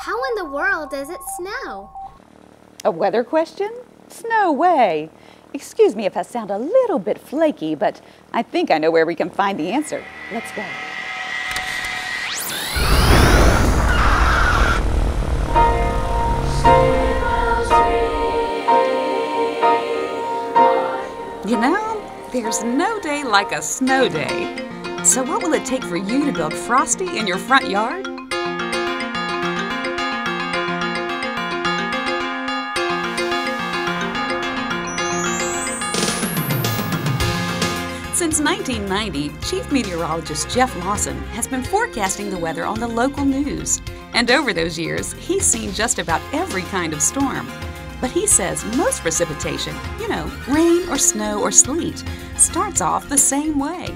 How in the world does it snow? A weather question? No way. Excuse me if I sound a little bit flaky, but I think I know where we can find the answer. Let's go. You know, there's no day like a snow day. So what will it take for you to build Frosty in your front yard? Since 1990, Chief Meteorologist Jeff Lawson has been forecasting the weather on the local news. And over those years, he's seen just about every kind of storm. But he says most precipitation, you know, rain or snow or sleet, starts off the same way.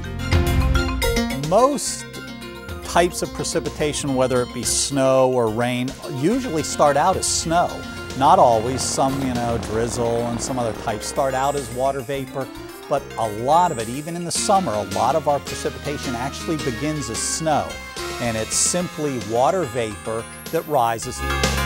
Most types of precipitation, whether it be snow or rain, usually start out as snow. Not always. Some, drizzle and some other types start out as water vapor. But a lot of it, even in the summer, a lot of our precipitation actually begins as snow. And it's simply water vapor that rises.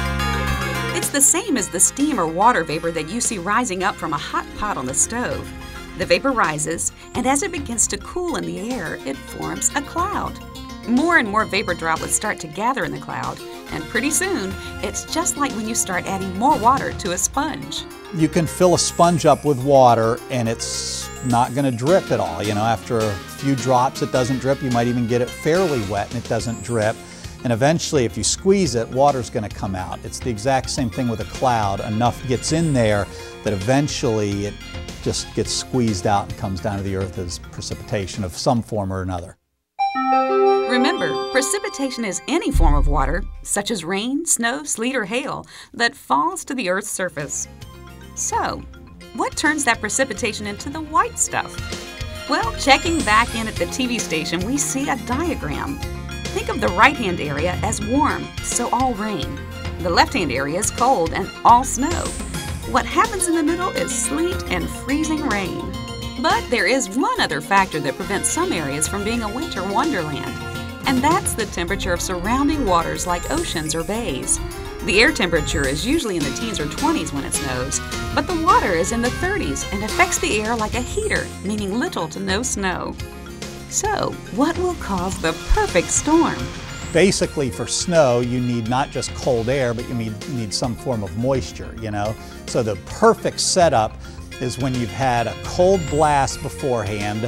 It's the same as the steam or water vapor that you see rising up from a hot pot on the stove. The vapor rises, and as it begins to cool in the air, it forms a cloud. More and more vapor droplets start to gather in the cloud, and pretty soon, it's just like when you start adding more water to a sponge. You can fill a sponge up with water, and it's not going to drip at all. After a few drops, it doesn't drip. You might even get it fairly wet, and it doesn't drip. And eventually, if you squeeze it, water's going to come out. It's the exact same thing with a cloud. Enough gets in there that eventually it just gets squeezed out and comes down to the earth as precipitation of some form or another. Remember, precipitation is any form of water, such as rain, snow, sleet, or hail, that falls to the Earth's surface. So, what turns that precipitation into the white stuff? Well, checking back in at the TV station, we see a diagram. Think of the right-hand area as warm, so all rain. The left-hand area is cold and all snow. What happens in the middle is sleet and freezing rain. But there is one other factor that prevents some areas from being a winter wonderland, and that's the temperature of surrounding waters like oceans or bays. The air temperature is usually in the teens or 20s when it snows, but the water is in the 30s and affects the air like a heater, meaning little to no snow. So, what will cause the perfect storm? Basically, for snow, you need not just cold air, but you need some form of moisture, So the perfect setup is when you've had a cold blast beforehand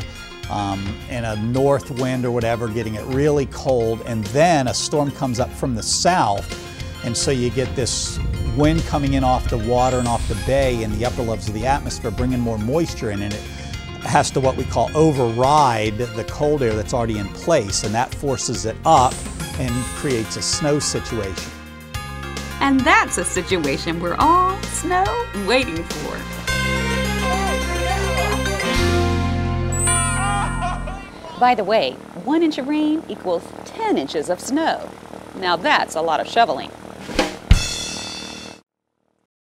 and a north wind or whatever, getting it really cold, and then a storm comes up from the south, and so you get this wind coming in off the water and off the bay in the upper levels of the atmosphere, bringing more moisture in, and it has to what we call override the cold air that's already in place, and that forces it up and creates a snow situation. And that's a situation we're all waiting for. By the way, 1 inch of rain equals 10 inches of snow. Now that's a lot of shoveling.